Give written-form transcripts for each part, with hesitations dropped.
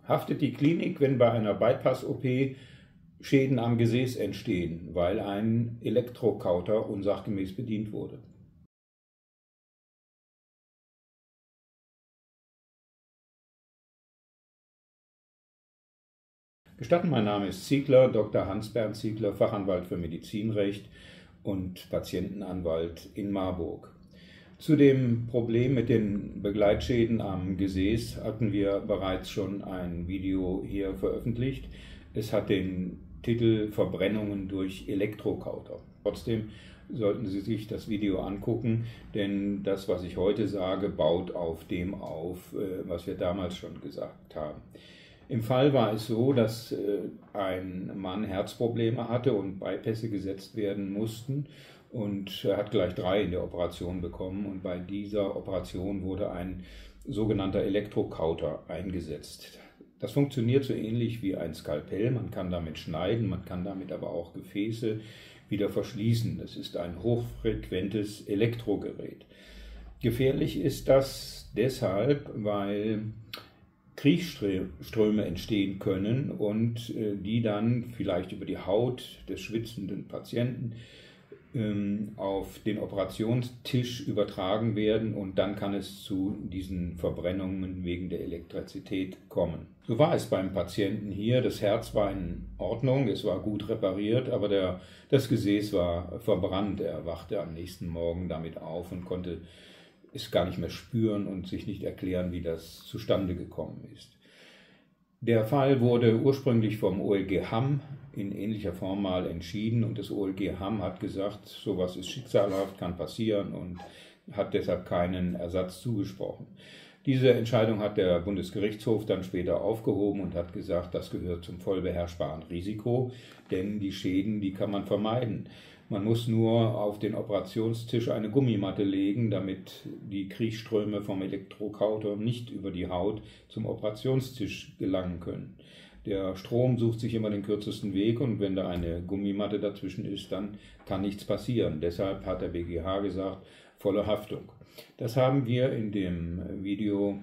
Haftet die Klinik, wenn bei einer Bypass-OP Schäden am Gesäß entstehen, weil ein Elektrokauter unsachgemäß bedient wurde? Gestatten, mein Name ist Ziegler, Dr. Hans-Bernd Ziegler, Fachanwalt für Medizinrecht und Patientenanwalt in Marburg. Zu dem Problem mit den Begleitschäden am Gesäß hatten wir bereits schon ein Video hier veröffentlicht. Es hat den Titel Verbrennungen durch Elektrokauter. Trotzdem sollten Sie sich das Video angucken, denn das, was ich heute sage, baut auf dem auf, was wir damals schon gesagt haben. Im Fall war es so, dass ein Mann Herzprobleme hatte und Bypässe gesetzt werden mussten und er hat gleich 3 in der Operation bekommen und bei dieser Operation wurde ein sogenannter Elektrokauter eingesetzt. Das funktioniert so ähnlich wie ein Skalpell, man kann damit schneiden, man kann damit aber auch Gefäße wieder verschließen. Es ist ein hochfrequentes Elektrogerät. Gefährlich ist das deshalb, weil Kriegsströme entstehen können und die dann vielleicht über die Haut des schwitzenden Patienten auf den Operationstisch übertragen werden und dann kann es zu diesen Verbrennungen wegen der Elektrizität kommen. So war es beim Patienten hier. Das Herz war in Ordnung, es war gut repariert, aber das Gesäß war verbrannt. Er wachte am nächsten Morgen damit auf und konnte es gar nicht mehr spüren und sich nicht erklären, wie das zustande gekommen ist. Der Fall wurde ursprünglich vom OLG Hamm in ähnlicher Form mal entschieden und das OLG Hamm hat gesagt, sowas ist schicksalhaft, kann passieren und hat deshalb keinen Ersatz zugesprochen. Diese Entscheidung hat der Bundesgerichtshof dann später aufgehoben und hat gesagt, das gehört zum voll beherrschbaren Risiko, denn die Schäden, die kann man vermeiden. Man muss nur auf den Operationstisch eine Gummimatte legen, damit die Kriegsströme vom Elektrokauter nicht über die Haut zum Operationstisch gelangen können. Der Strom sucht sich immer den kürzesten Weg und wenn da eine Gummimatte dazwischen ist, dann kann nichts passieren. Deshalb hat der BGH gesagt, volle Haftung. Das haben wir in dem Video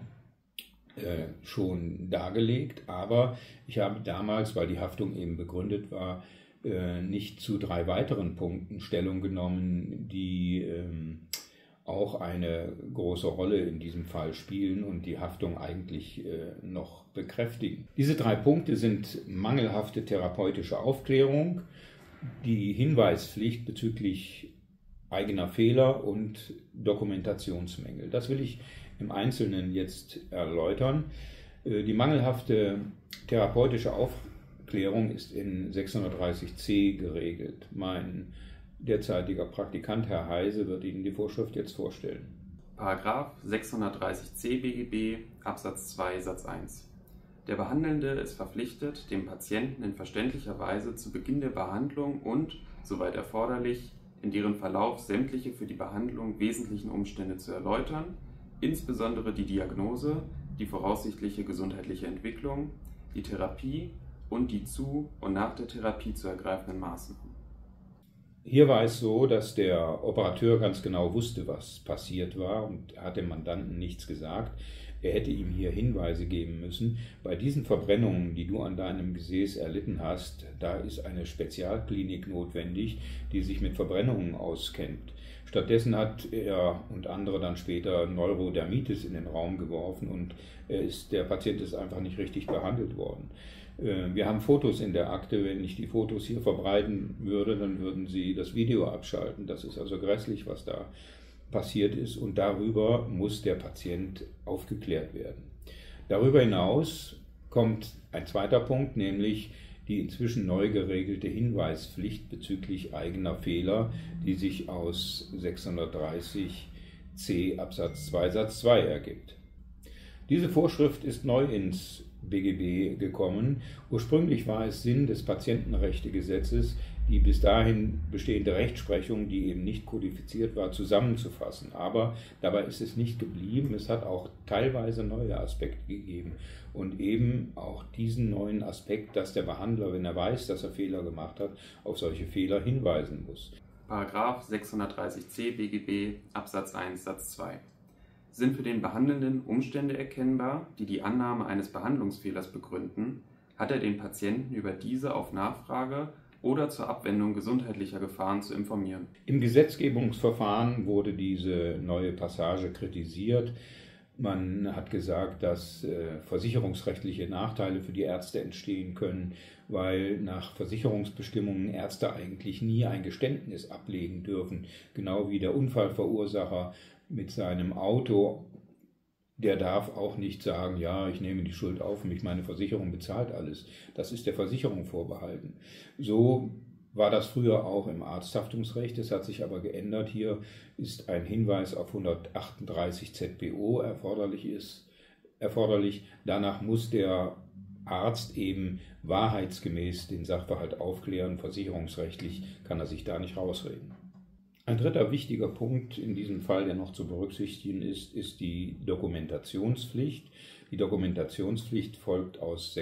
schon dargelegt, aber ich habe damals, weil die Haftung eben begründet war, nicht zu 3 weiteren Punkten Stellung genommen, die auch eine große Rolle in diesem Fall spielen und die Haftung eigentlich noch bekräftigen. Diese 3 Punkte sind mangelhafte therapeutische Aufklärung, die Hinweispflicht bezüglich eigener Fehler und Dokumentationsmängel. Das will ich im Einzelnen jetzt erläutern. Die mangelhafte therapeutische Aufklärung ist in 630c geregelt. Mein derzeitiger Praktikant, Herr Heise, wird Ihnen die Vorschrift jetzt vorstellen. Paragraph 630c BGB Absatz 2 Satz 1. Der Behandelnde ist verpflichtet, dem Patienten in verständlicher Weise zu Beginn der Behandlung und, soweit erforderlich, in deren Verlauf sämtliche für die Behandlung wesentlichen Umstände zu erläutern, insbesondere die Diagnose, die voraussichtliche gesundheitliche Entwicklung, die Therapie und die zu und nach der Therapie zu ergreifenden Maßnahmen. Hier war es so, dass der Operateur ganz genau wusste, was passiert war und hat dem Mandanten nichts gesagt. Er hätte ihm hier Hinweise geben müssen. Bei diesen Verbrennungen, die du an deinem Gesäß erlitten hast, da ist eine Spezialklinik notwendig, die sich mit Verbrennungen auskennt. Stattdessen hat er und andere dann später Neurodermitis in den Raum geworfen und der Patient ist einfach nicht richtig behandelt worden. Wir haben Fotos in der Akte. Wenn ich die Fotos hier verbreiten würde, dann würden Sie das Video abschalten. Das ist also grässlich, was da passiert ist und darüber muss der Patient aufgeklärt werden. Darüber hinaus kommt ein zweiter Punkt, nämlich die inzwischen neu geregelte Hinweispflicht bezüglich eigener Fehler, die sich aus 630c Absatz 2 Satz 2 ergibt. Diese Vorschrift ist neu ins BGB gekommen. Ursprünglich war es Sinn des Patientenrechtegesetzes, die bis dahin bestehende Rechtsprechung, die eben nicht kodifiziert war, zusammenzufassen. Aber dabei ist es nicht geblieben. Es hat auch teilweise neue Aspekte gegeben. Und eben auch diesen neuen Aspekt, dass der Behandler, wenn er weiß, dass er Fehler gemacht hat, auf solche Fehler hinweisen muss. Paragraph 630c BGB Absatz 1 Satz 2. Sind für den Behandelnden Umstände erkennbar, die die Annahme eines Behandlungsfehlers begründen, hat er den Patienten über diese auf Nachfrage oder zur Abwendung gesundheitlicher Gefahren zu informieren. Im Gesetzgebungsverfahren wurde diese neue Passage kritisiert. Man hat gesagt, dass versicherungsrechtliche Nachteile für die Ärzte entstehen können, weil nach Versicherungsbestimmungen Ärzte eigentlich nie ein Geständnis ablegen dürfen. Genau wie der Unfallverursacher mit seinem Auto, der darf auch nicht sagen, ja, ich nehme die Schuld auf mich, meine Versicherung bezahlt alles. Das ist der Versicherung vorbehalten. So war das früher auch im Arzthaftungsrecht, es hat sich aber geändert. Hier ist ein Hinweis auf 138 ZPO erforderlich. Danach muss der Arzt eben wahrheitsgemäß den Sachverhalt aufklären. Versicherungsrechtlich kann er sich da nicht rausreden. Ein dritter wichtiger Punkt in diesem Fall, der noch zu berücksichtigen ist, ist die Dokumentationspflicht. Die Dokumentationspflicht folgt aus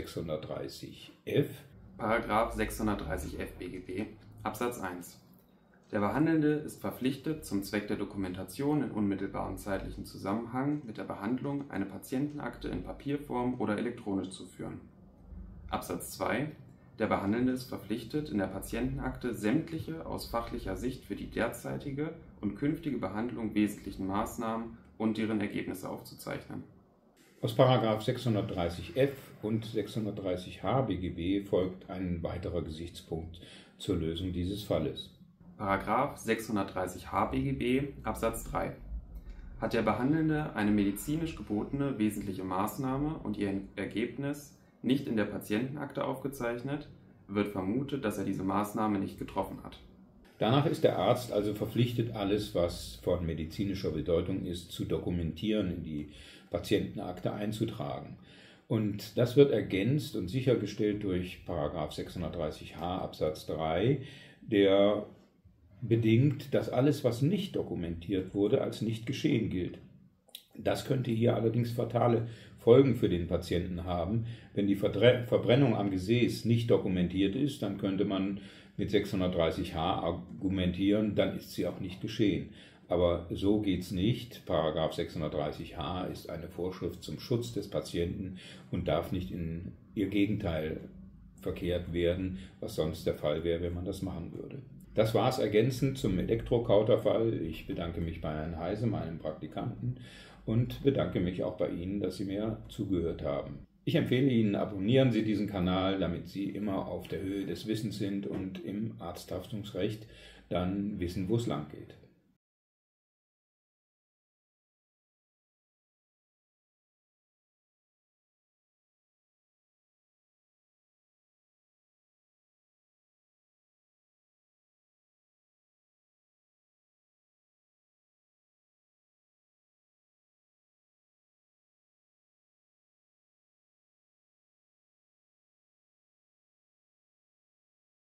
630f. Paragraph 630f BGB, Absatz 1. Der Behandelnde ist verpflichtet, zum Zweck der Dokumentation in unmittelbarem zeitlichen Zusammenhang mit der Behandlung eine Patientenakte in Papierform oder elektronisch zu führen. Absatz 2. Der Behandelnde ist verpflichtet, in der Patientenakte sämtliche aus fachlicher Sicht für die derzeitige und künftige Behandlung wesentlichen Maßnahmen und deren Ergebnisse aufzuzeichnen. Aus § 630f und 630h BGB folgt ein weiterer Gesichtspunkt zur Lösung dieses Falles. § 630h BGB Absatz 3. Hat der Behandelnde eine medizinisch gebotene wesentliche Maßnahme und ihr Ergebnis nicht in der Patientenakte aufgezeichnet, wird vermutet, dass er diese Maßnahme nicht getroffen hat. Danach ist der Arzt also verpflichtet, alles, was von medizinischer Bedeutung ist, zu dokumentieren, in die Patientenakte einzutragen. Und das wird ergänzt und sichergestellt durch § 630h Absatz 3, der bedingt, dass alles, was nicht dokumentiert wurde, als nicht geschehen gilt. Das könnte hier allerdings fatale Folgen für den Patienten haben. Wenn die Verbrennung am Gesäß nicht dokumentiert ist, dann könnte man mit 630h argumentieren, dann ist sie auch nicht geschehen. Aber so geht es nicht. § 630h ist eine Vorschrift zum Schutz des Patienten und darf nicht in ihr Gegenteil verkehrt werden, was sonst der Fall wäre, wenn man das machen würde. Das war es ergänzend zum Elektrokauterfall. Ich bedanke mich bei Herrn Heise, meinem Praktikanten, und bedanke mich auch bei Ihnen, dass Sie mir zugehört haben. Ich empfehle Ihnen, abonnieren Sie diesen Kanal, damit Sie immer auf der Höhe des Wissens sind und im Arzthaftungsrecht dann wissen, wo es lang geht.